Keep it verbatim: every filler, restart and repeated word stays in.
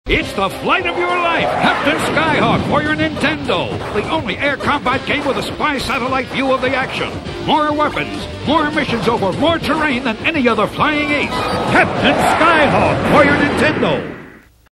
It's the flight of your life, Captain Skyhawk for your Nintendo. The only air combat game with a spy satellite view of the action. More weapons, more missions over more terrain than any other flying ace. Captain Skyhawk for your Nintendo.